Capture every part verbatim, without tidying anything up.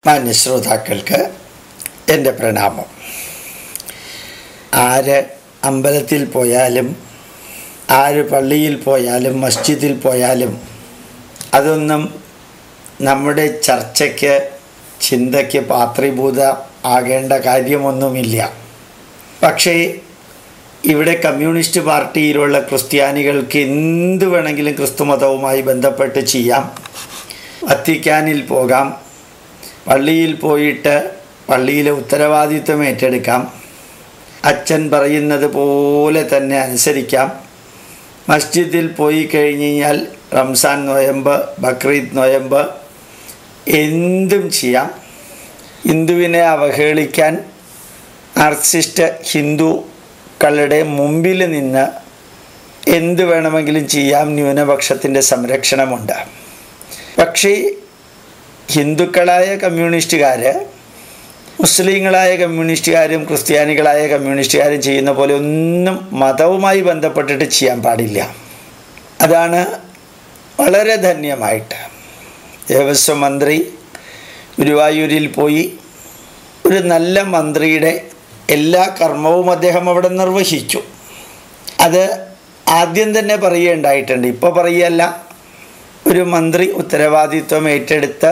മാന്യശ്രോതാക്കൾക്ക് എൻ്റെ പ്രണാമം. ആര് അമ്പലത്തിൽ പോയാലും ആര് പള്ളിയിൽ പോയാലും മസ്ജിദിൽ പോയാലും അതൊന്നും നമ്മുടെ ചർച്ചയ്ക്ക് ചിന്തയ്ക്ക് പാത്രീഭൂത ആകേണ്ട കാര്യമൊന്നുമില്ല. പക്ഷേ ഇവിടെ കമ്മ്യൂണിസ്റ്റ് പാർട്ടിയിലുള്ള ക്രിസ്ത്യാനികൾക്ക് എന്ത് വേണമെങ്കിലും ക്രിസ്തുമതവുമായി ബന്ധപ്പെട്ട് ചെയ്യാം. വത്തിക്കാനിൽ പോകാം, പള്ളിയിൽ പോയിട്ട് പള്ളിയിലെ ഉത്തരവാദിത്വം ഏറ്റെടുക്കാം, അച്ഛൻ പറയുന്നത് പോലെ തന്നെ അനുസരിക്കാം. മസ്ജിദിൽ പോയി കഴിഞ്ഞ് കഴിഞ്ഞാൽ റംസാൻ നൊയമ്പ്, ബക്രീദ് നൊയമ്പ് എന്തും ചെയ്യാം. ഹിന്ദുവിനെ അവഹേളിക്കാൻ മാർക്സിസ്റ്റ് ഹിന്ദുക്കളുടെ മുമ്പിൽ നിന്ന് എന്ത് വേണമെങ്കിലും ചെയ്യാം. ന്യൂനപക്ഷത്തിൻ്റെ സംരക്ഷണമുണ്ട്. പക്ഷേ ഹിന്ദുക്കളായ കമ്മ്യൂണിസ്റ്റുകാർ മുസ്ലിങ്ങളായ കമ്മ്യൂണിസ്റ്റുകാരും ക്രിസ്ത്യാനികളായ കമ്മ്യൂണിസ്റ്റുകാരും ചെയ്യുന്ന പോലെ ഒന്നും മതവുമായി ബന്ധപ്പെട്ടിട്ട് ചെയ്യാൻ പാടില്ല. അതാണ് വളരെ ധന്യമായിട്ട് ദേവസ്വം മന്ത്രി ഗുരുവായൂരിൽ പോയി ഒരു നല്ല മന്ത്രിയുടെ എല്ലാ കർമ്മവും അദ്ദേഹം അവിടെ നിർവഹിച്ചു. അത് ആദ്യം തന്നെ പറയുകയുണ്ടായിട്ടുണ്ട്, ഇപ്പോൾ പറയുകയല്ല. ഒരു മന്ത്രി ഉത്തരവാദിത്വം ഏറ്റെടുത്ത്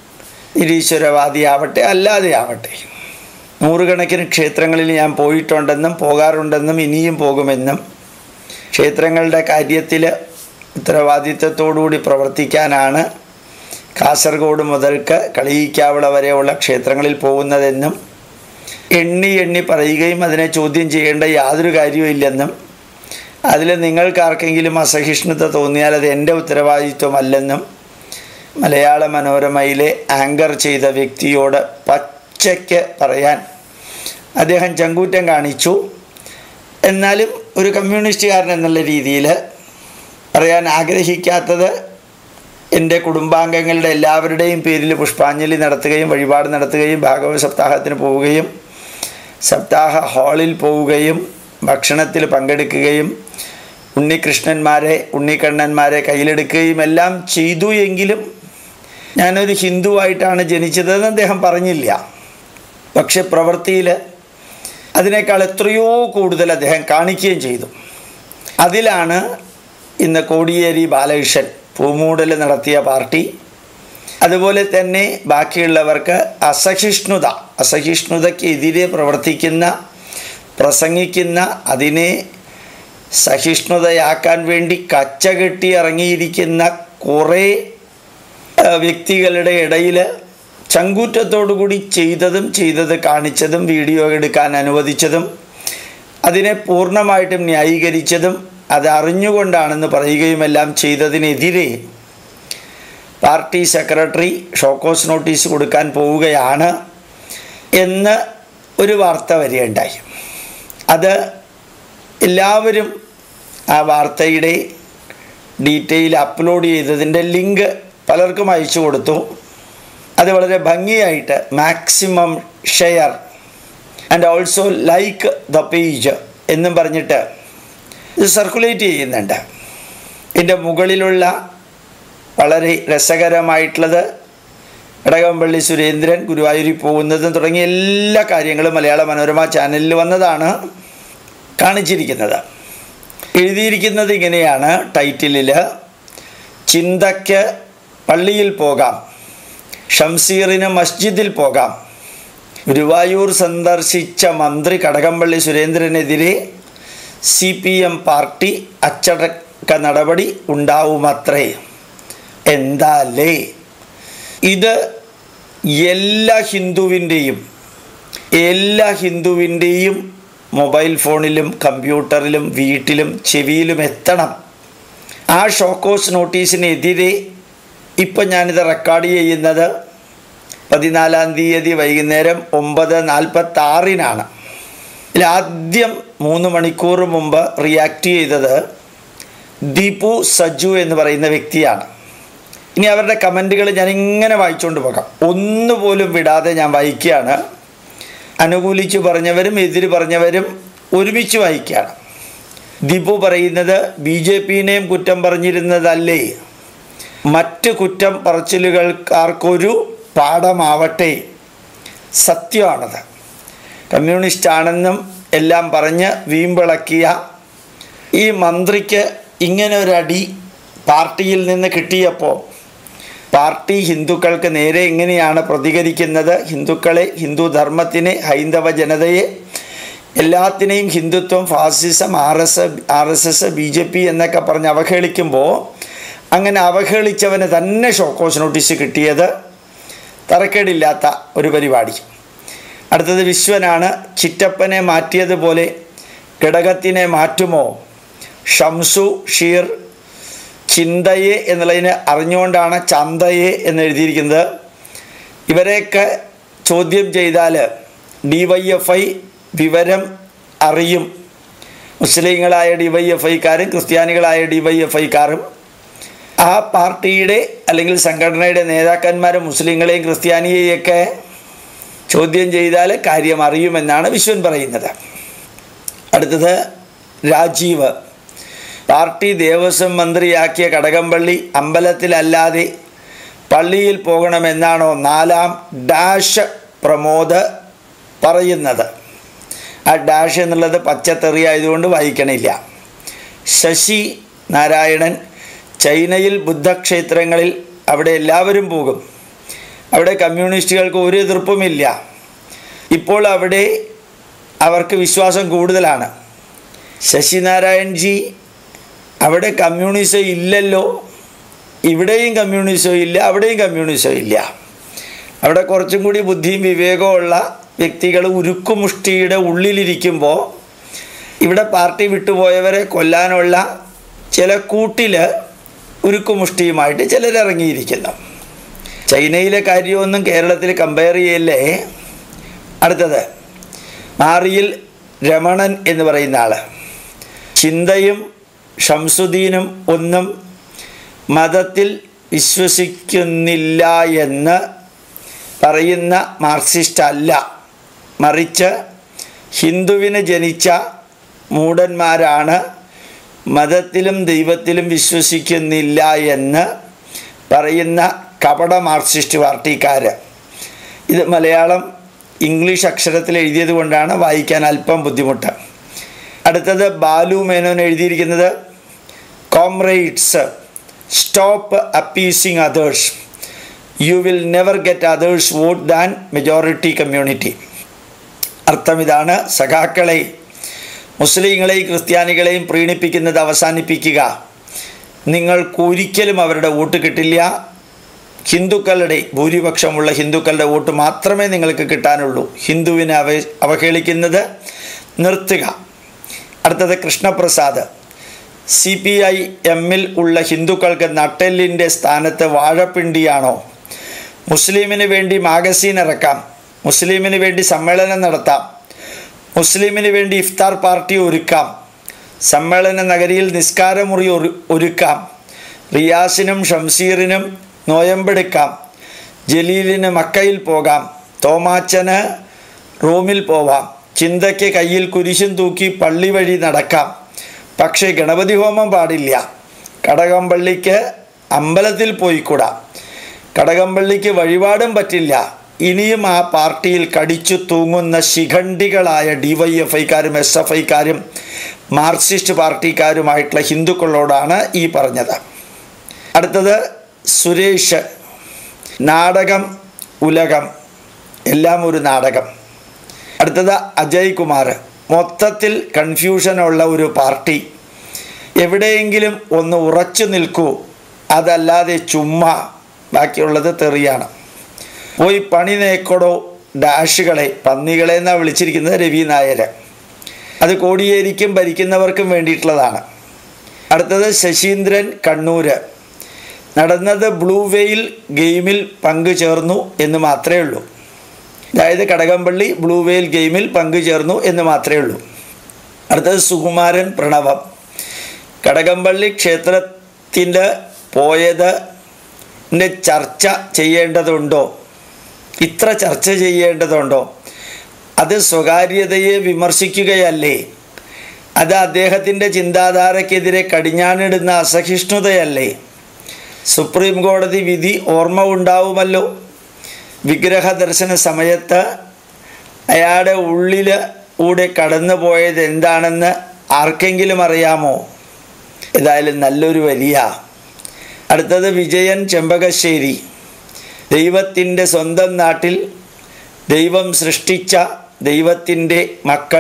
നിരീശ്വരവാദിയാവട്ടെ അല്ലാതെ ആവട്ടെ, നൂറുകണക്കിന് ക്ഷേത്രങ്ങളിൽ ഞാൻ പോയിട്ടുണ്ടെന്നും പോകാറുണ്ടെന്നും ഇനിയും പോകുമെന്നും ക്ഷേത്രങ്ങളുടെ കാര്യത്തിൽ ഉത്തരവാദിത്വത്തോടുകൂടി പ്രവർത്തിക്കാനാണ് കാസർഗോഡ് മുതൽക്ക് കളിയിക്കാവിള വരെയുള്ള ക്ഷേത്രങ്ങളിൽ പോകുന്നതെന്നും എണ്ണി എണ്ണി പറയുകയും അതിനെ ചോദ്യം ചെയ്യേണ്ട യാതൊരു കാര്യവുമില്ലെന്നും അതിൽ നിങ്ങൾക്കാർക്കെങ്കിലും അസഹിഷ്ണുത തോന്നിയാൽ അത് എൻ്റെ ഉത്തരവാദിത്വമല്ലെന്നും മലയാള മനോരമയിലെ ആങ്കർ ചെയ്ത വ്യക്തിയോട് പച്ചയ്ക്ക് പറയാൻ അദ്ദേഹം ചങ്കൂറ്റം കാണിച്ചു. എന്നാലും ഒരു കമ്മ്യൂണിസ്റ്റുകാരൻ എന്നുള്ള രീതിയിൽ പറയാൻ ആഗ്രഹിക്കാത്തത് എൻ്റെ കുടുംബാംഗങ്ങളുടെ എല്ലാവരുടെയും പേരിൽ പുഷ്പാഞ്ജലി നടത്തുകയും വഴിപാട് നടത്തുകയും ഭാഗവത സപ്താഹത്തിന് പോവുകയും സപ്താഹ ഹാളിൽ പോവുകയും ഭക്ഷണത്തിൽ പങ്കെടുക്കുകയും ഉണ്ണികൃഷ്ണന്മാരെ ഉണ്ണിക്കണ്ണന്മാരെ കയ്യിലെടുക്കുകയും എല്ലാം ചെയ്തു. എങ്കിലും ഞാനൊരു ഹിന്ദുവായിട്ടാണ് ജനിച്ചതെന്ന് അദ്ദേഹം പറഞ്ഞില്ല. പക്ഷെ പ്രവൃത്തിയിൽ അതിനേക്കാൾ എത്രയോ കൂടുതൽ അദ്ദേഹം കാണിക്കുകയും ചെയ്തു. അതിലാണ് ഇന്ന് കോടിയേരി ബാലകൃഷ്ണൻ പൂമൂടൽ നടത്തിയ പാർട്ടി, അതുപോലെ തന്നെ ബാക്കിയുള്ളവർക്ക് അസഹിഷ്ണുത അസഹിഷ്ണുതയ്ക്കെതിരെ പ്രവർത്തിക്കുന്ന പ്രസംഗിക്കുന്ന അതിനെ സഹിഷ്ണുതയാക്കാൻ വേണ്ടി കച്ചകെട്ടി ഇറങ്ങിയിരിക്കുന്ന കുറേ വ്യക്തികളുടെ ഇടയിൽ ചങ്കൂറ്റത്തോടുകൂടി ചെയ്തതും ചെയ്തത് കാണിച്ചതും വീഡിയോ എടുക്കാൻ അനുവദിച്ചതും അതിനെ പൂർണ്ണമായിട്ടും ന്യായീകരിച്ചതും അത് അറിഞ്ഞുകൊണ്ടാണെന്ന് പറയുകയുമെല്ലാം ചെയ്തതിനെതിരെ പാർട്ടി സെക്രട്ടറി ഷോക്കോസ് നോട്ടീസ് കൊടുക്കാൻ പോവുകയാണ് എന്ന് ഒരു വാർത്ത വരികയുണ്ടായി. അത് എല്ലാവരും ആ വാർത്തയുടെ ഡീറ്റെയിൽ അപ്ലോഡ് ചെയ്തതിൻ്റെ ലിങ്ക് പലർക്കും അയച്ചു കൊടുത്തു. അത് വളരെ ഭംഗിയായിട്ട് maximum share and also like the page എന്നും പറഞ്ഞിട്ട് ഇത് സർക്കുലേറ്റ് ചെയ്യുന്നുണ്ട്. ഇതിൻ്റെ മുകളിലുള്ള വളരെ രസകരമായിട്ടുള്ളത് കടകംപള്ളി സുരേന്ദ്രൻ ഗുരുവായൂരിൽ പോകുന്നതും തുടങ്ങിയ എല്ലാ കാര്യങ്ങളും മലയാള മനോരമ ചാനലിൽ വന്നതാണ് കാണിച്ചിരിക്കുന്നത്. എഴുതിയിരിക്കുന്നത് ഇങ്ങനെയാണ് ടൈറ്റിലിൽ: ചിന്തയ്ക്ക് പള്ളിയിൽ പോകാം, ഷംസീറിന് മസ്ജിദിൽ പോകാം. ഗുരുവായൂർ സന്ദർശിച്ച മന്ത്രി കടകംപള്ളി സുരേന്ദ്രനെതിരെ സി പി എം പാർട്ടി അച്ചടക്ക നടപടി ഉണ്ടാവുമത്രേ. എന്താലേ ഇത്? എല്ലാ ഹിന്ദുവിൻ്റെയും എല്ലാ ഹിന്ദുവിൻ്റെയും മൊബൈൽ ഫോണിലും കമ്പ്യൂട്ടറിലും വീട്ടിലും ചെവിയിലും എത്തണം. ആ ഷോക്കോസ് നോട്ടീസിനെതിരെ ഇപ്പം ഞാനിത് റെക്കോർഡ് ചെയ്യുന്നത് പതിനാലാം തീയതി വൈകുന്നേരം ഒമ്പത് നാൽപ്പത്താറിനാണ്. ഇതിലാദ്യം മൂന്ന് മണിക്കൂർ മുമ്പ് റിയാക്ട് ചെയ്തത് ദീപു സജു എന്ന് പറയുന്ന വ്യക്തിയാണ്. ഇനി അവരുടെ കമൻറ്റുകൾ ഞാനിങ്ങനെ വായിച്ചുകൊണ്ട് പോകാം, ഒന്നുപോലും വിടാതെ ഞാൻ വായിക്കുകയാണ്. അനുകൂലിച്ച് പറഞ്ഞവരും എതിര് പറഞ്ഞവരും ഒരുമിച്ച് വായിക്കുകയാണ്. ദീപു പറയുന്നത് ബി ജെ പിനെയും കുറ്റം പറഞ്ഞിരുന്നതല്ലേ, മറ്റ് കുറ്റം പറച്ചിലുകൾക്കാർക്കൊരു പാഠമാവട്ടെ. സത്യമാണത്. കമ്മ്യൂണിസ്റ്റാണെന്നും എല്ലാം പറഞ്ഞ് വീമ്പിളക്കിയ ഈ മന്ത്രിക്ക് ഇങ്ങനെ ഒരടി പാർട്ടിയിൽ നിന്ന് കിട്ടിയപ്പോൾ പാർട്ടി ഹിന്ദുക്കൾക്ക് നേരെ എങ്ങനെയാണ് പ്രതികരിക്കുന്നത്? ഹിന്ദുക്കളെ, ഹിന്ദു ധർമ്മത്തിനെ, ഹൈന്ദവ ജനതയെ, എല്ലാത്തിനെയും ഹിന്ദുത്വം, ഫാസിസം, R S R S S B J P എന്നൊക്കെ പറഞ്ഞ് അവഹേളിക്കുമ്പോൾ അങ്ങനെ അവഹേളിച്ചവന് തന്നെ ഷോക്കോസ് നോട്ടീസ് കിട്ടിയത് തരക്കേടില്ലാത്ത ഒരു പരിപാടി. അടുത്തത് വിശ്വനാണ്. ചിറ്റപ്പനെ മാറ്റിയതുപോലെ ഘടകത്തിനെ മാറ്റുമോ? ഷംസു ഷീർ ചിന്തയെ എന്നുള്ളതിന് അറിഞ്ഞുകൊണ്ടാണ് ചന്തയെ എന്ന് എഴുതിയിരിക്കുന്നത്. ഇവരെയൊക്കെ ചോദ്യം ചെയ്താൽ ഡി വൈ എഫ് ഐ വിവരം അറിയും. മുസ്ലിങ്ങളായ ഡി വൈ എഫ് ഐക്കാരും ക്രിസ്ത്യാനികളായ ഡി വൈ എഫ് ഐക്കാരും ആ പാർട്ടിയുടെ അല്ലെങ്കിൽ സംഘടനയുടെ നേതാക്കന്മാരും മുസ്ലിങ്ങളെയും ക്രിസ്ത്യാനിയെയൊക്കെ ചോദ്യം ചെയ്താൽ കാര്യം അറിയുമെന്നാണ് വിശ്വൻ പറയുന്നത്. അടുത്തത് രാജീവ്. പാർട്ടി ദേവസ്വം മന്ത്രിയാക്കിയ കടകംപള്ളി അമ്പലത്തിലല്ലാതെ പള്ളിയിൽ പോകണമെന്നാണോ നാലാം ഡാഷ് പ്രമോദ് പറയുന്നത്? ആ ഡാഷ് എന്നുള്ളത് പച്ചത്തെറി ആയതുകൊണ്ട് വായിക്കണില്ല. ശശി നാരായണൻ. ചൈനയിൽ ബുദ്ധക്ഷേത്രങ്ങളിൽ അവിടെ എല്ലാവരും പോകും. അവിടെ കമ്മ്യൂണിസ്റ്റുകൾക്ക് ഒരു എതിർപ്പുമില്ല. ഇപ്പോൾ അവിടെ അവർക്ക് വിശ്വാസം കൂടുതലാണ്. ശശിനാരായൺജി, അവിടെ കമ്മ്യൂണിസം ഇല്ലല്ലോ. ഇവിടെയും കമ്മ്യൂണിസം ഇല്ല, അവിടെയും കമ്മ്യൂണിസം ഇല്ല. അവിടെ കുറച്ചും കൂടി ബുദ്ധിയും വിവേകമുള്ള വ്യക്തികൾ ഉരുക്കുമുഷ്ടിയുടെ ഉള്ളിലിരിക്കുമ്പോൾ ഇവിടെ പാർട്ടി വിട്ടുപോയവരെ കൊല്ലാനുള്ള ചില കൂട്ടിൽ ഉരുക്കുമുഷ്ടിയുമായിട്ട് ചിലരിറങ്ങിയിരിക്കുന്നു. ചൈനയിലെ കാര്യമൊന്നും കേരളത്തിൽ കമ്പയർ ചെയ്യല്ലേ. അടുത്തത് മാറിയിൽ രമണൻ എന്ന് പറയുന്ന ആൾ. ചിന്തയും ഷംസുദ്ദീനും ഒന്നും മതത്തിൽ വിശ്വസിക്കുന്നില്ല എന്ന് പറയുന്ന മാർക്സിസ്റ്റ് അല്ല, മറിച്ച് ഹിന്ദുവിന് ജനിച്ച മൂഢന്മാരാണ് മതത്തിലും ദൈവത്തിലും വിശ്വസിക്കുന്നില്ല എന്ന് പറയുന്ന കപട മാർക്സിസ്റ്റ് പാർട്ടിക്കാർ. ഇത് മലയാളം ഇംഗ്ലീഷ് അക്ഷരത്തിൽ എഴുതിയത് കൊണ്ടാണ് വായിക്കാൻ അല്പം ബുദ്ധിമുട്ട്. അടുത്തത് ബാലു മേനോൻ എഴുതിയിരിക്കുന്നത് comrades, stop appeasing others, you will never get others vote than majority community. അർത്ഥം ഇതാണ്: സഖാക്കളെ, മുസ്ലിങ്ങളെയും ക്രിസ്ത്യാനികളെയും പ്രീണിപ്പിക്കുന്നത് അവസാനിപ്പിക്കുക. നിങ്ങൾക്കൊരിക്കലും അവരുടെ വോട്ട് കിട്ടില്ല. ഹിന്ദുക്കളുടെ, ഭൂരിപക്ഷമുള്ള ഹിന്ദുക്കളുടെ വോട്ട് മാത്രമേ നിങ്ങൾക്ക് കിട്ടാനുള്ളൂ. ഹിന്ദുവിനെ അവ അവഹേളിക്കുന്നത് നിർത്തുക. അടുത്തത് കൃഷ്ണപ്രസാദ്. സി പി ഐ എമ്മിൽ ഉള്ള ഹിന്ദുക്കൾക്ക് നട്ടെല്ലിൻ്റെ സ്ഥാനത്ത് വാഴപ്പിണ്ടിയാണോ? മുസ്ലിമിന് വേണ്ടി മാഗസീൻ ഇറക്കാം, മുസ്ലിമിന് വേണ്ടി സമ്മേളനം നടത്താം, മുസ്ലിമിന് വേണ്ടി ഇഫ്താർ പാർട്ടി ഒരുക്കാം, സമ്മേളന നഗരിയിൽ നിസ്കാരമുറി ഒരു ഒരുക്കാം, റിയാസിനും ഷംസീറിനും നോയമ്പെടുക്കാം, ജലീലിന് മക്കയിൽ പോകാം, തോമാച്ചന് റോമിൽ പോവാം, ചിന്തയ്ക്ക് കയ്യിൽ കുരിശും തൂക്കി പള്ളി വഴി നടക്കാം. പക്ഷേ ഗണപതി ഹോമം പാടില്ല. കടകംപള്ളിക്ക് അമ്പലത്തിൽ പോയിക്കൂടാ. കടകംപള്ളിക്ക് വഴിപാടും പറ്റില്ല. ഇനിയും ആ പാർട്ടിയിൽ കടിച്ചു തൂങ്ങുന്ന ശിഖണ്ഡികളായ ഡി വൈ എഫ് ഐക്കാരും എസ് എഫ് ഐക്കാരും മാർക്സിസ്റ്റ് പാർട്ടിക്കാരുമായിട്ടുള്ള ഹിന്ദുക്കളോടാണ് ഈ പറഞ്ഞത്. അടുത്തത് സുരേഷ്. നാടകം ഉലകം, എല്ലാം ഒരു നാടകം. അടുത്തത് അജയ് കുമാർ. മൊത്തത്തിൽ കൺഫ്യൂഷനുള്ള ഒരു പാർട്ടി. എവിടെയെങ്കിലും ഒന്ന് ഉറച്ചു നിൽക്കൂ, അതല്ലാതെ ചുമ്മാ. ബാക്കിയുള്ളത് തെറിയാണ്. പോയി പണി നേക്കടോ ഡാഷുകളെ, പന്നികളെ എന്നാണ് വിളിച്ചിരിക്കുന്നത് രവി നായർ. അത് കോടിയേരിക്കും ഭരിക്കുന്നവർക്കും വേണ്ടിയിട്ടുള്ളതാണ്. അടുത്തത് ശശീന്ദ്രൻ കണ്ണൂർ. നടന്നത് ബ്ലൂ വെയിൽ ഗെയിമിൽ പങ്കുചേർന്നു എന്ന് മാത്രമേ ഉള്ളൂ. അതായത് കടകംപള്ളി ബ്ലൂ വെയിൽ ഗെയിമിൽ പങ്കുചേർന്നു എന്ന് മാത്രമേ ഉള്ളൂ. അടുത്തത് സുകുമാരൻ പ്രണവം. കടകംപള്ളി ക്ഷേത്രത്തിൻ്റെ പോയത് ചർച്ച ചെയ്യേണ്ടതുണ്ടോ? ഇത്ര ചർച്ച ചെയ്യേണ്ടതുണ്ടോ? അത് സ്വകാര്യതയെ വിമർശിക്കുകയല്ലേ? അത് അദ്ദേഹത്തിൻ്റെ ചിന്താധാരക്കെതിരെ കടിഞ്ഞാണിടുന്ന അസഹിഷ്ണുതയല്ലേ? സുപ്രീം കോടതി വിധി ഓർമ്മ ഉണ്ടാവുമല്ലോ. വിഗ്രഹ ദർശന സമയത്ത് അയാളുടെ ഉള്ളിൽ കൂടെ കടന്നു പോയത് എന്താണെന്ന് ആർക്കെങ്കിലും അറിയാമോ? ഏതായാലും നല്ലൊരു വലിയ. അടുത്തത് വിജയൻ ചെമ്പകശ്ശേരി. ദൈവത്തിൻ്റെ സ്വന്തം നാട്ടിൽ ദൈവം സൃഷ്ടിച്ച ദൈവത്തിൻ്റെ മക്കൾ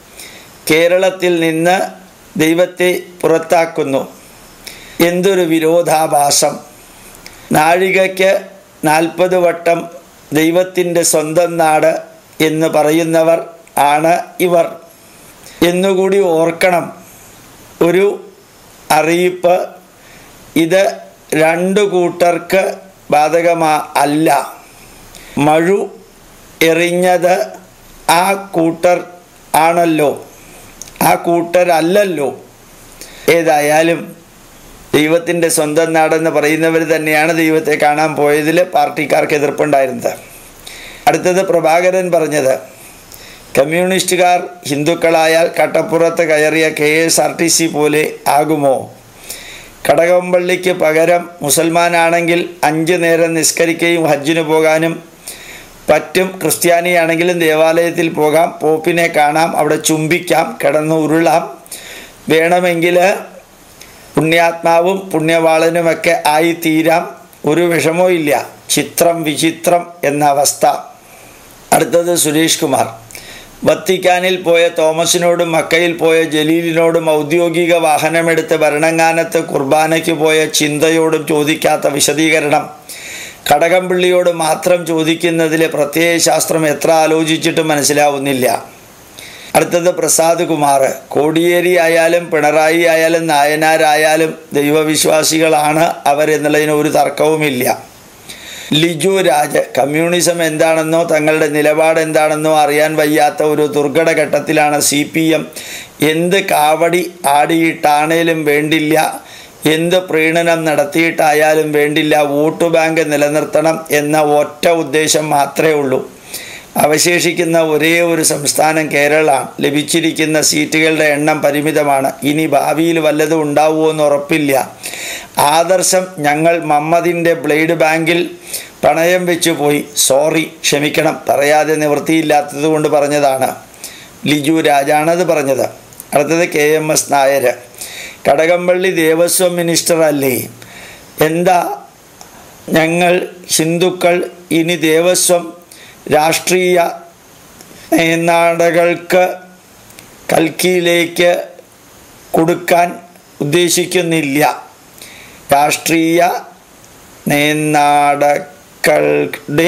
കേരളത്തിൽ നിന്ന് ദൈവത്തെ പുറത്താക്കുന്നു. എന്തൊരു വിരോധാഭാസം! നാഴികയ്ക്ക് നാൽപ്പത് വട്ടം ദൈവത്തിൻ്റെ സ്വന്തം നാട് എന്ന് പറയുന്നവർ ആണ് ഇവർ എന്നുകൂടി ഓർക്കണം. ഒരു അറിയിപ്പ്, ഇത് രണ്ടു കൂട്ടർക്ക് ബാധകമാ അല്ല. മഴു എറിഞ്ഞത് ആ കൂട്ടർ ആണല്ലോ, ആ കൂട്ടരല്ലല്ലോ. ഏതായാലും ദൈവത്തിൻ്റെ സ്വന്തം നാടെന്ന് പറയുന്നവർ തന്നെയാണ് ദൈവത്തെ കാണാൻ പോയതിൽ പാർട്ടിക്കാർക്ക് എതിർപ്പുണ്ടായിരുന്നത്. അടുത്തത് പ്രഭാകരൻ പറഞ്ഞത്, കമ്മ്യൂണിസ്റ്റുകാർ ഹിന്ദുക്കളായാൽ കട്ടപ്പുറത്ത് കയറിയ K S R T C പോലെ ആകുമോ? കടകംപള്ളിക്ക് പകരം മുസൽമാനാണെങ്കിൽ അഞ്ച് നേരം നിസ്കരിക്കുകയും ഹജ്ജിന് പോകാനും പറ്റും. ക്രിസ്ത്യാനിയാണെങ്കിലും ദേവാലയത്തിൽ പോകാം, പോപ്പിനെ കാണാം, അവിടെ ചുംബിക്കാം, കിടന്ന് ഉരുളാം. വേണമെങ്കിൽ പുണ്യാത്മാവും പുണ്യവാളനുമൊക്കെ ആയിത്തീരാം. ഒരു വിഷമവും ഇല്ല. ചിത്രം വിചിത്രം എന്ന അവസ്ഥ. അടുത്തത് സുരേഷ് കുമാർ. വത്തിക്കാനിൽ പോയ തോമസിനോടും മക്കയിൽ പോയ ജലീലിനോടും ഔദ്യോഗിക വാഹനമെടുത്ത് ഭരണങ്ങാനത്ത് കുർബാനയ്ക്ക് പോയ ചിന്തയോടും ചോദിക്കാത്ത വിശദീകരണം കടകംപള്ളിയോട് മാത്രം ചോദിക്കുന്നതിലെ പ്രത്യയശാസ്ത്രം എത്ര ആലോചിച്ചിട്ടും മനസ്സിലാവുന്നില്ല. അടുത്തത് പ്രസാദ് കുമാർ. കോടിയേരി ആയാലും പിണറായി ആയാലും നായനാരായാലും ദൈവവിശ്വാസികളാണ് അവരെന്നുള്ളതിന് ഒരു തർക്കവുമില്ല. ലിജു രാജ്. കമ്മ്യൂണിസം എന്താണെന്നോ തങ്ങളുടെ നിലപാട് എന്താണെന്നോ അറിയാൻ വയ്യാത്ത ഒരു ദുർഘടഘട്ടത്തിലാണ് സി പി എം. എന്ത് കാവടി ആടിയിട്ടാണേലും വേണ്ടില്ല, എന്ത് പ്രീണനം നടത്തിയിട്ടായാലും വേണ്ടില്ല, വോട്ട് ബാങ്ക് നിലനിർത്തണം എന്ന ഒറ്റ ഉദ്ദേശം മാത്രമേ ഉള്ളൂ. അവശേഷിക്കുന്ന ഒരേ ഒരു സംസ്ഥാനം കേരളമാണ്. ലഭിച്ചിരിക്കുന്ന സീറ്റുകളുടെ എണ്ണം പരിമിതമാണ്. ഇനി ഭാവിയിൽ വല്ലതും ഉണ്ടാവുമോ എന്ന് ഉറപ്പില്ല. ആദർശം ഞങ്ങൾ മമ്മദിൻ്റെ ബ്ലേഡ് ബാങ്കിൽ പണയം വെച്ചു പോയി. സോറി, ക്ഷമിക്കണം, പറയാതെ നിവൃത്തിയില്ലാത്തത് കൊണ്ട് പറഞ്ഞതാണ്. ലിജു രാജാണത് പറഞ്ഞത്. അടുത്തത് K M S Nair. Kadakampally ദേവസ്വം മിനിസ്റ്റർ അല്ലേ? എന്താ ഞങ്ങൾ ഹിന്ദുക്കൾ ഇനി ദേവസ്വം രാഷ്ട്രീയ നേതാക്കൾക്ക് കൽക്കിയിലേക്ക് കൊടുക്കാൻ ഉദ്ദേശിക്കുന്നില്ല. രാഷ്ട്രീയ നേതാക്കളുടെ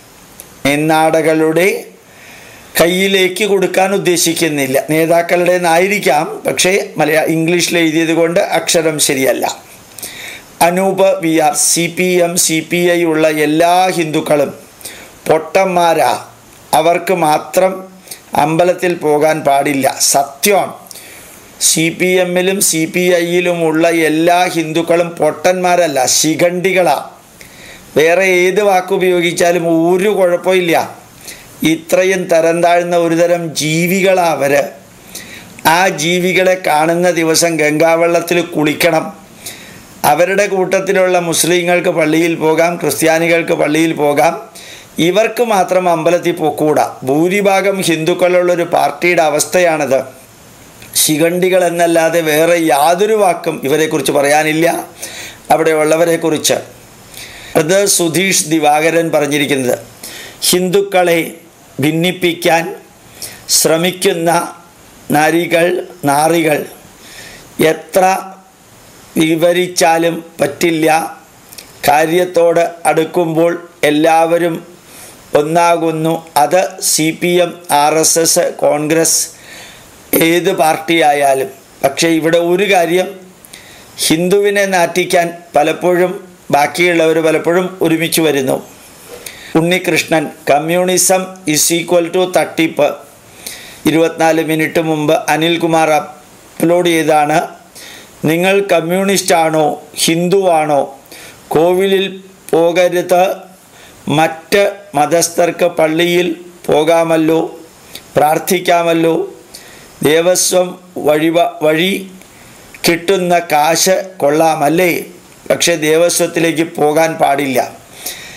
നേതാക്കളുടെ കയ്യിലേക്ക് കൊടുക്കാൻ ഉദ്ദേശിക്കുന്നില്ല. നേതാക്കളുടെ നിന്നായിരിക്കാം, പക്ഷേ മലയാള ഇംഗ്ലീഷിൽ എഴുതിയത് കൊണ്ട് അക്ഷരം ശരിയല്ല. Anoop V R. C P M C P I ഉള്ള എല്ലാ ഹിന്ദുക്കളും പൊട്ടന്മാരാ. അവർക്ക് മാത്രം അമ്പലത്തിൽ പോകാൻ പാടില്ല. സത്യമാണ്. സി പി എമ്മിലും സി പി ഐയിലുമുള്ള എല്ലാ ഹിന്ദുക്കളും പൊട്ടന്മാരല്ല, ശിഖണ്ഡികളാണ്. വേറെ ഏത് വാക്കുപയോഗിച്ചാലും ഒരു കുഴപ്പമില്ല. ഇത്രയും തരം താഴ്ന്ന ഒരുതരം ജീവികളാണ് അവർ. ആ ജീവികളെ കാണുന്ന ദിവസം ഗംഗാവെള്ളത്തിൽ കുളിക്കണം. അവരുടെ കൂട്ടത്തിലുള്ള മുസ്ലിങ്ങൾക്ക് പള്ളിയിൽ പോകാം, ക്രിസ്ത്യാനികൾക്ക് പള്ളിയിൽ പോകാം. ഇവർക്ക് മാത്രം അമ്പലത്തിൽ പോക്കൂടാ. ഭൂരിഭാഗം ഹിന്ദുക്കളുള്ളൊരു പാർട്ടിയുടെ അവസ്ഥയാണിത്. ശിഖണ്ഡികൾ എന്നല്ലാതെ വേറെ യാതൊരു വാക്കും ഇവരെക്കുറിച്ച് പറയാനില്ല, അവിടെ ഉള്ളവരെക്കുറിച്ച്. അത് സുധീഷ് ദിവാകരൻ പറഞ്ഞിരിക്കുന്നത്. ഹിന്ദുക്കളെ ഭിന്നിപ്പിക്കാൻ ശ്രമിക്കുന്ന നാരികൾ നാറികൾ എത്ര വിവരിച്ചാലും പറ്റില്ല. കാര്യത്തോട് അടുക്കുമ്പോൾ എല്ലാവരും ഒന്നാകുന്നു. അത് C P M, R S S, Congress, ഏത് പാർട്ടിയായാലും. പക്ഷേ ഇവിടെ ഒരു കാര്യം, ഹിന്ദുവിനെ നാറ്റിക്കാൻ പലപ്പോഴും ബാക്കിയുള്ളവർ പലപ്പോഴും ഒരുമിച്ച് വരുന്നു. Unnikrishnan. Communism is equal to തട്ടിപ്പ്. ഇരുപത്തിനാല് മിനിറ്റ് മുമ്പ് അനിൽകുമാർ അപ്ലോഡ് ചെയ്താണ്. നിങ്ങൾ കമ്മ്യൂണിസ്റ്റാണോ ഹിന്ദുവാണോ? കോവിലിൽ പോകരുത്, മറ്റ് മതസ്ഥർക്ക് പള്ളിയിൽ പോകാമല്ലോ, പ്രാർത്ഥിക്കാമല്ലോ. ദേവസ്വം വഴി വഴി കിട്ടുന്ന കാശ് കൊള്ളാമല്ലേ, പക്ഷേ ദേവസ്വത്തിലേക്ക് പോകാൻ പാടില്ല.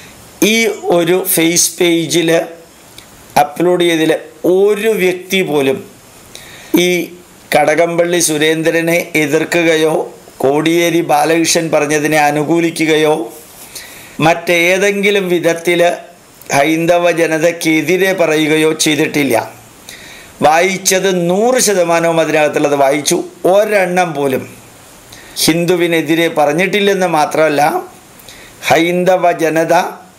ഈ ഒരു ഫേസ് പേജിൽ അപ്ലോഡ് ചെയ്തതിൽ ഒരു വ്യക്തി പോലും ഈ കടകംപള്ളി സുരേന്ദ്രനെ എതിർക്കുകയോ കോടിയേരി ബാലകൃഷ്ണൻ പറഞ്ഞതിനെ അനുകൂലിക്കുകയോ മറ്റേതെങ്കിലും വിധത്തിൽ ഹൈന്ദവ ജനതയ്ക്കെതിരെ പറയുകയോ ചെയ്തിട്ടില്ല. വായിച്ചത് നൂറ് ശതമാനവും അതിനകത്തുള്ളത് വായിച്ചു. ഒരെണ്ണം പോലും ഹിന്ദുവിനെതിരെ പറഞ്ഞിട്ടില്ലെന്ന് മാത്രമല്ല, ഹൈന്ദവ ജനത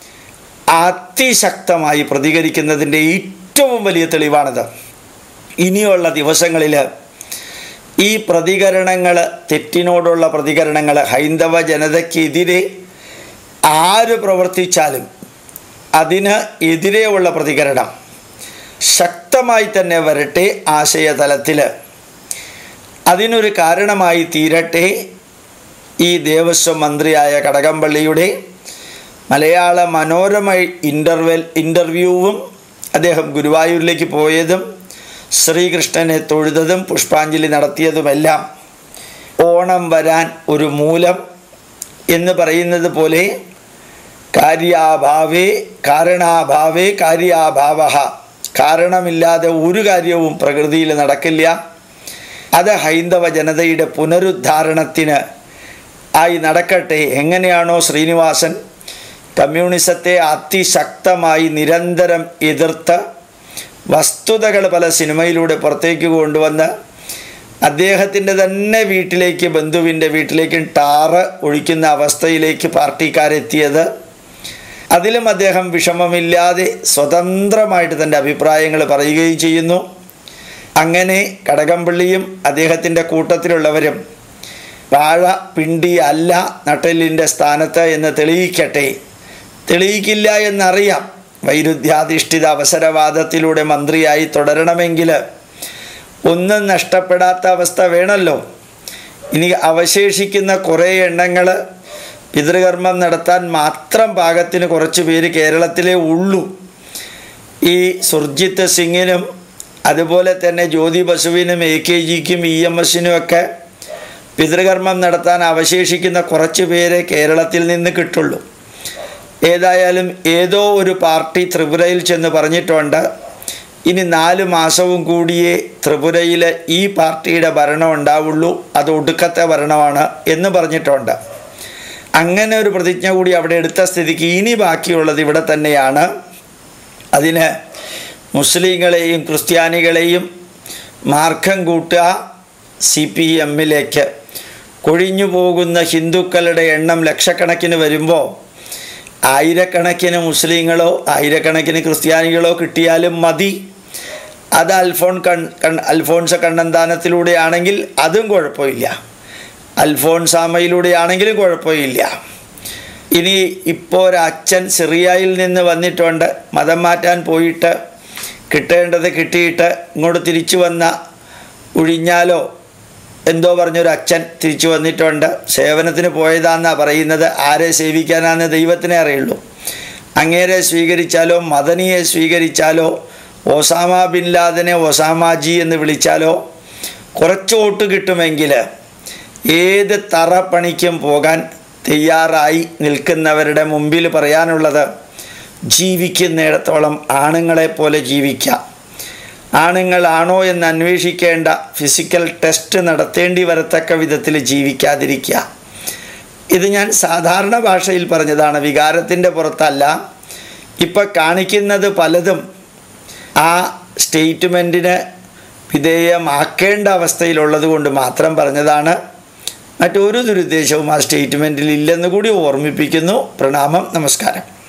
അതിശക്തമായി പ്രതികരിക്കുന്നതിൻ്റെ ഏറ്റവും വലിയ തെളിവാണത്. ഇനിയുള്ള ദിവസങ്ങളിൽ ഈ പ്രതികരണങ്ങൾ, തെറ്റിനോടുള്ള പ്രതികരണങ്ങൾ, ഹൈന്ദവ ജനതയ്ക്കെതിരെ ആര് പ്രവർത്തിച്ചാലും അതിന് എതിരെയുള്ള പ്രതികരണം ശക്തമായി തന്നെ വരട്ടെ. ആശയതലത്തിൽ അതിനൊരു കാരണമായി തീരട്ടെ ഈ ദേവസ്വം മന്ത്രിയായ കടകംപള്ളിയുടെ മലയാള മനോരമ ഇൻ്റർവെൽ ഇൻ്റർവ്യൂവും അദ്ദേഹം ഗുരുവായൂരിലേക്ക് പോയതും ശ്രീകൃഷ്ണനെ തൊഴുതതും പുഷ്പാഞ്ജലി നടത്തിയതുമെല്ലാം ഓണം വരാൻ ഒരു മൂലം എന്ന് പറയുന്നത് പോലെ കാര്യാഭാവേ കാരണാഭാവേ കാര്യാഭാവ, കാരണമില്ലാതെ ഒരു കാര്യവും പ്രകൃതിയിൽ നടക്കില്ല. അത് ഹൈന്ദവ ജനതയുടെ പുനരുദ്ധാരണത്തിന് ആയി നടക്കട്ടെ. എങ്ങനെയാണോ ശ്രീനിവാസൻ കമ്മ്യൂണിസത്തെ അതിശക്തമായി നിരന്തരം എതിർത്ത് വസ്തുതകൾ പല സിനിമയിലൂടെ പുറത്തേക്ക് കൊണ്ടുവന്ന് അദ്ദേഹത്തിൻ്റെ തന്നെ വീട്ടിലേക്ക്, ബന്ധുവിൻ്റെ വീട്ടിലേക്ക് ടാറ് ഒഴിക്കുന്ന അവസ്ഥയിലേക്ക് പാർട്ടിക്കാരെത്തിയത്, അതിലും അദ്ദേഹം വിഷമമില്ലാതെ സ്വതന്ത്രമായിട്ട് തൻ്റെ അഭിപ്രായങ്ങൾ പറയുകയും ചെയ്യുന്നു. അങ്ങനെ കടകംപള്ളിയും അദ്ദേഹത്തിൻ്റെ കൂട്ടത്തിലുള്ളവരും വാഴ പിണ്ടി അല്ല നട്ടെല്ലിൻ്റെ സ്ഥാനത്ത് എന്ന് തെളിയിക്കട്ടെ. തെളിയിക്കില്ല എന്നറിയാം. വൈരുദ്ധ്യാധിഷ്ഠിത അവസരവാദത്തിലൂടെ മന്ത്രിയായി തുടരണമെങ്കിൽ ഒന്നും നഷ്ടപ്പെടാത്ത അവസ്ഥ വേണമല്ലോ. ഇനി അവശേഷിക്കുന്ന കുറേ എണ്ണങ്ങൾ പിതൃകർമ്മം നടത്താൻ മാത്രം പാകത്തിന് കുറച്ച് പേര് കേരളത്തിലേ ഉള്ളൂ. ഈ സുർജിത്ത് സിംഗിനും അതുപോലെ തന്നെ ജ്യോതി ബസുവിനും എ കെ ജിക്കും ഇ എം എസിനും ഒക്കെ പിതൃകർമ്മം നടത്താൻ അവശേഷിക്കുന്ന കുറച്ച് പേരെ കേരളത്തിൽ നിന്ന് കിട്ടുള്ളൂ. ഏതായാലും ഏതോ ഒരു പാർട്ടി ത്രിപുരയിൽ ചെന്ന് പറഞ്ഞിട്ടുണ്ട്, ഇനി നാല് മാസവും കൂടിയേ ത്രിപുരയിൽ ഈ പാർട്ടിയുടെ ഭരണം ഉണ്ടാവുള്ളൂ, അത് ഒടുക്കത്തെ ഭരണമാണ് എന്ന് പറഞ്ഞിട്ടുണ്ട്. അങ്ങനെ ഒരു പ്രതിജ്ഞ കൂടി അവിടെ എടുത്ത സ്ഥിതിക്ക് ഇനി ബാക്കിയുള്ളത് ഇവിടെ തന്നെയാണ്. അതിന് മുസ്ലിങ്ങളെയും ക്രിസ്ത്യാനികളെയും മാർഗം കൂട്ടുക. സി പി എമ്മിലേക്ക് കൊഴിഞ്ഞു പോകുന്ന ഹിന്ദുക്കളുടെ എണ്ണം ലക്ഷക്കണക്കിന് വരുമ്പോൾ ആയിരക്കണക്കിന് മുസ്ലിങ്ങളോ ആയിരക്കണക്കിന് ക്രിസ്ത്യാനികളോ കിട്ടിയാലും മതി. അത് അൽഫോൺ കൺ അൽഫോൺസ കണ്ണന്താനത്തിലൂടെ ആണെങ്കിൽ അതും കുഴപ്പമില്ല, അൽഫോൺസാമയിലൂടെ ആണെങ്കിലും കുഴപ്പമില്ല. ഇനി ഇപ്പോൾ ഒരച്ഛൻ സിറിയയിൽ നിന്ന് വന്നിട്ടുണ്ട്, മതം മാറ്റാൻ പോയിട്ട് കിട്ടേണ്ടത് കിട്ടിയിട്ട് ഇങ്ങോട്ട് തിരിച്ചു വന്ന ഒഴിഞ്ഞാലോ എന്തോ പറഞ്ഞൊരു അച്ഛൻ തിരിച്ചു വന്നിട്ടുണ്ട്. സേവനത്തിന് പോയതാണെന്നാണ് പറയുന്നത്. ആരെ സേവിക്കാനാണെന്ന് ദൈവത്തിനെ അറിയുള്ളൂ. അങ്ങേരെ സ്വീകരിച്ചാലോ മദനിയെ സ്വീകരിച്ചാലോ ഒസാമ ബിൻ ലാദനെ ഒസാമാജി എന്ന് വിളിച്ചാലോ കുറച്ച് വോട്ട് കിട്ടുമെങ്കിൽ ഏത് തറപ്പണിക്കും പോകാൻ തയ്യാറായി നിൽക്കുന്നവരുടെ മുമ്പിൽ പറയാനുള്ളത്, ജീവിക്കുന്നിടത്തോളം ആണുങ്ങളെപ്പോലെ ജീവിക്കാം. ആണുങ്ങളാണോ എന്ന് അന്വേഷിക്കേണ്ട, ഫിസിക്കൽ ടെസ്റ്റ് നടത്തേണ്ടി വരത്തക്ക വിധത്തിൽ ജീവിക്കാതിരിക്കുക. ഇത് ഞാൻ സാധാരണ ഭാഷയിൽ പറഞ്ഞതാണ്, വികാരത്തിൻ്റെ പുറത്തല്ല. ഇപ്പം കാണിക്കുന്നത് പലതും ആ സ്റ്റേറ്റ്മെൻറ്റിന് വിധേയമാക്കേണ്ട അവസ്ഥയിലുള്ളത് കൊണ്ട് മാത്രം പറഞ്ഞതാണ്. മറ്റൊരു ദുരുദ്ദേശവും ആ സ്റ്റേറ്റ്മെൻറ്റിൽ ഇല്ലെന്ന് കൂടി ഓർമ്മിപ്പിക്കുന്നു. പ്രണാമം, നമസ്കാരം.